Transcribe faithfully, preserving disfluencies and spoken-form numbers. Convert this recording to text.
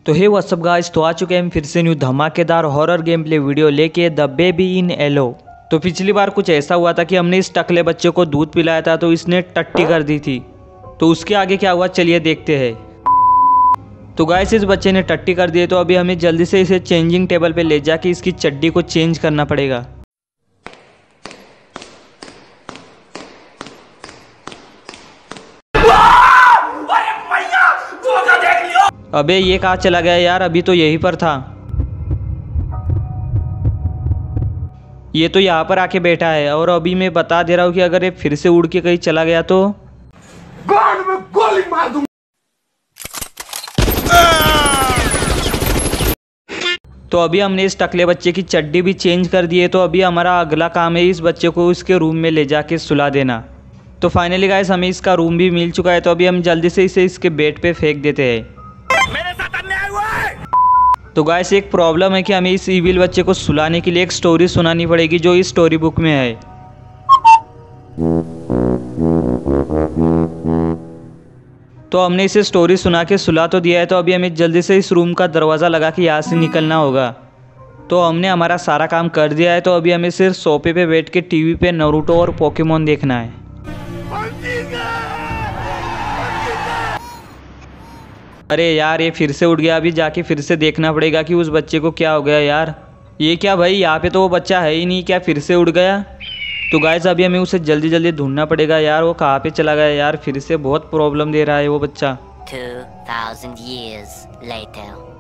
तो हे WhatsApp guys, तो आ चुके हैं हम फिर से न्यू धमाकेदार हॉरर गेम प्ले वीडियो लेके द बेबी इन येलो। तो पिछली बार कुछ ऐसा हुआ था कि हमने इस टकले बच्चे को दूध पिलाया था तो इसने टट्टी कर दी थी। तो उसके आगे क्या हुआ चलिए देखते हैं। तो गाइस इस बच्चे ने टट्टी कर दी है, तो अभी हमें जल्दी से इसे चेंजिंग टेबल पे ले जाके इसकी चड्डी को चेंज करना पड़ेगा। अबे ये कहाँ चला गया यार, अभी तो यहीं पर था। ये तो यहाँ पर आके बैठा है और अभी मैं बता दे रहा हूँ कि अगर ये फिर से उड़ के कहीं चला गया तो गांड में गोली मार दूंगा। तो अभी हमने इस टकले बच्चे की चड्डी भी चेंज कर दी है। तो अभी हमारा अगला काम है इस बच्चे को उसके रूम में ले जाके सुला देना। तो फाइनली गाइस हमें इसका रूम भी मिल चुका है। तो अभी हम जल्दी से इसे इसके बेड पे फेंक देते हैं। मेरे साथ अन्याय हुआ है। तो गाइस एक प्रॉब्लम है कि हमें इस इविल बच्चे को सुलाने के लिए एक स्टोरी सुनानी पड़ेगी जो इस स्टोरी बुक में है। तो हमने इसे स्टोरी सुना के सुला तो दिया है। तो अभी हमें जल्दी से इस रूम का दरवाज़ा लगा के यहाँ से निकलना होगा। तो हमने हमारा सारा काम कर दिया है। तो अभी हमें सिर्फ सोफे पे बैठ के टीवी पे नारुतो और पोकेमोन देखना है। अरे यार ये फिर से उठ गया, अभी जाके फिर से देखना पड़ेगा कि उस बच्चे को क्या हो गया यार। ये क्या भाई, यहाँ पे तो वो बच्चा है ही नहीं, क्या फिर से उड़ गया। तो गाइस अभी हमें उसे जल्दी जल्दी ढूंढना पड़ेगा यार, वो कहाँ पे चला गया यार। फिर से बहुत प्रॉब्लम दे रहा है वो बच्चा। two thousand years later.